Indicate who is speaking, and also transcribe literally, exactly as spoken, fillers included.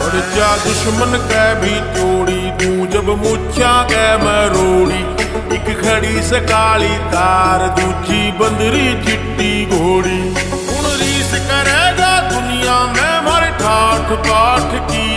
Speaker 1: जा दुश्मन कै भी चोड़ी, तू जब मुछा कै मरोड़ी। एक खड़ी सकाली तार, दूजी बंदरी चिट्टी घोड़ी। हुण रीस करेगा दुनिया में मर ठाठ पाठ की,